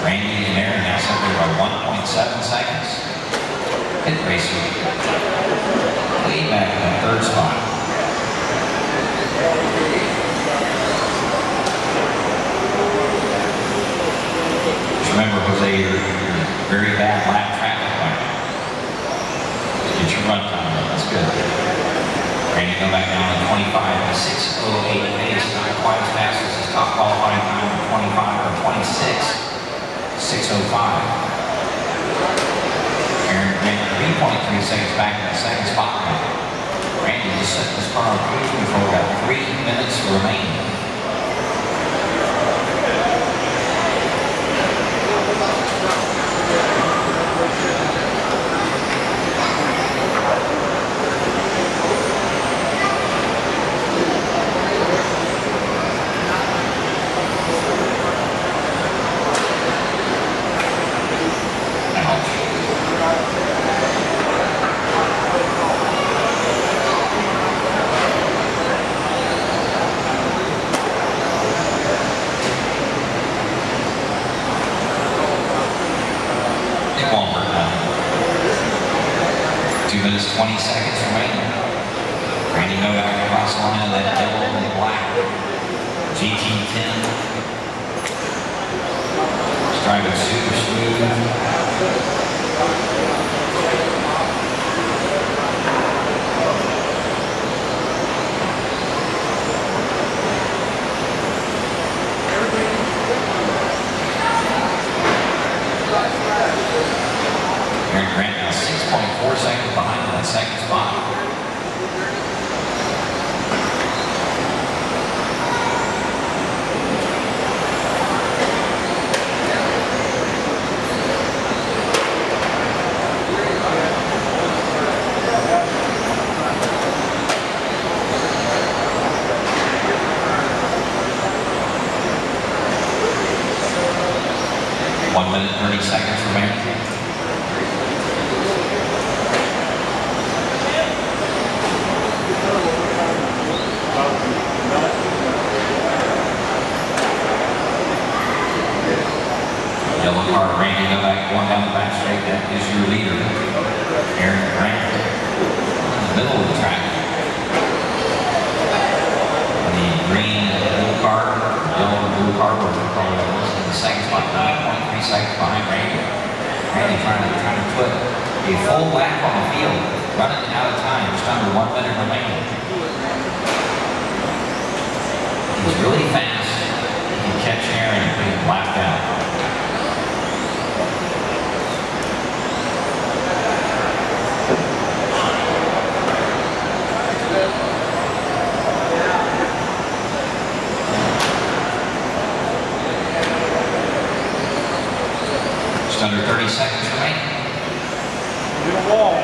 Randy and Aaron now separated by 1.7 seconds. Pit Racer way back in the third spot. Just remember, Jose, you're very bad lap traffic right now. Get your run time up, that's good. Randy go back down to 25 to 6:08 pace, not quite as fast as his top qualifying time of 25 or 26. 6:05. Aaron ran 3.3 seconds back in the second spot. Randy just set this car on cruise control, got 3 minutes remaining. It won't hurt now. 2 minutes, 20 seconds remaining. Randy Novak across the line of that double in black GT10. He's driving super smooth. Gran now 6.4 seconds behind in that second spot. One minute, 30 seconds remaining. Yellow car, Randy Novak going down the back straight. That is your leader, Aaron Grant, in the middle of the track. The green and blue car, yellow and blue car, whatever you call it, in the second spot, 9.3 seconds behind Randy. Randy trying to put a full lap on the field, running out of time, just under 1 minute remaining. He's really fast. He can catch Aaron and put him lapped out. Just under 30 seconds remaining. Get a wall.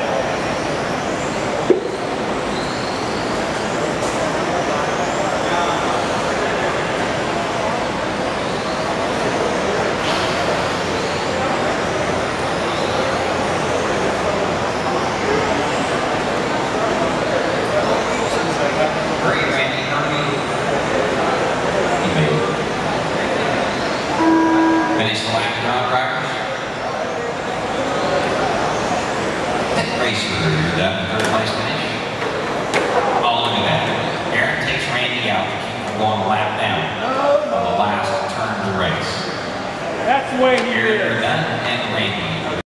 You're done in third place finish. Oh, look at that. Aaron takes Randy out to keep him going a lap down on the last turn of the race. That's the way he is. You're done, and Randy